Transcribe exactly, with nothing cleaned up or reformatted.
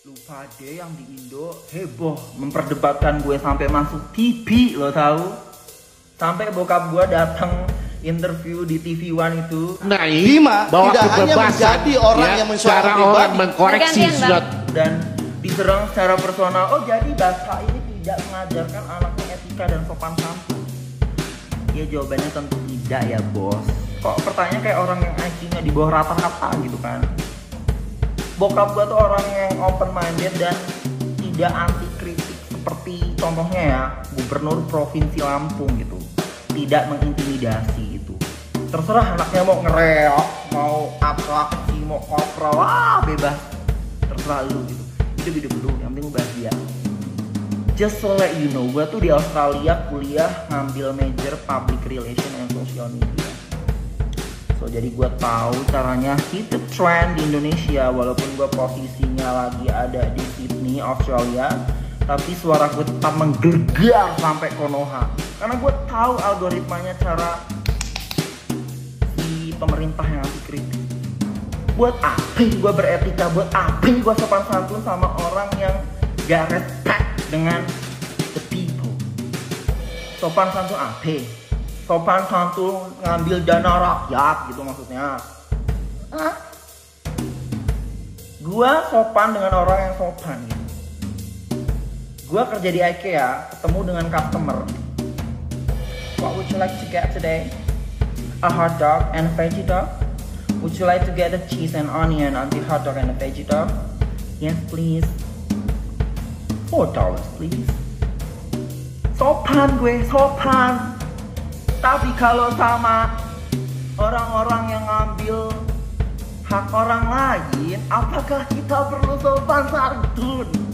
Lupa deh yang di Indo heboh memperdebatkan gue sampai masuk T V, lo tahu? Sampai bokap gue datang interview di T V One itu. Nah ini Bima, bahwa tidak hanya menjadi orang ya, yang mensoal cara pribadi. orang mengkoreksi sesuatu Dan diserang secara personal. Oh jadi bahasa ini tidak mengajarkan anaknya etika dan sopan santun? Ya jawabannya tentu tidak ya bos. Kok pertanyaan kayak orang yang I Q-nya di bawah rata-rata gitu kan? Bokap gue tuh orang yang open minded dan tidak anti kritik seperti contohnya ya Gubernur Provinsi Lampung gitu, tidak mengintimidasi gitu. Terserah anaknya mau ngereok, mau atraksi, mau kopro, wah bebas, terserah lu gitu. Hidup hidup lu, yang penting lu bahagia. Just to let you know, gue tuh di Australia kuliah ngambil major Public Relation and Social Media. So, jadi gue tahu caranya hit the trend di Indonesia walaupun gue posisinya lagi ada di Sydney, Australia, tapi suara gue tetap menggelegar sampai Konoha karena gue tahu algoritmanya cara si pemerintah yang anti kritik. Buat apa gue beretika, buat apa gue sopan santun sama orang yang gak respect dengan the people? Sopan santun apa? Sopan santun ngambil dana rakyat gitu maksudnya. Hah? Gua sopan dengan orang yang sopan gitu. Gua kerja di IKEA, ketemu dengan customer. What would you like to get today? A hot dog and a veggie dog? Would you like to get a cheese and onion on the hot dog and a veggie dog? Yes please. Four dollars please. Sopan gue, sopan. Tapi kalau sama orang-orang yang ngambil hak orang lain, apakah kita perlu sopan santun?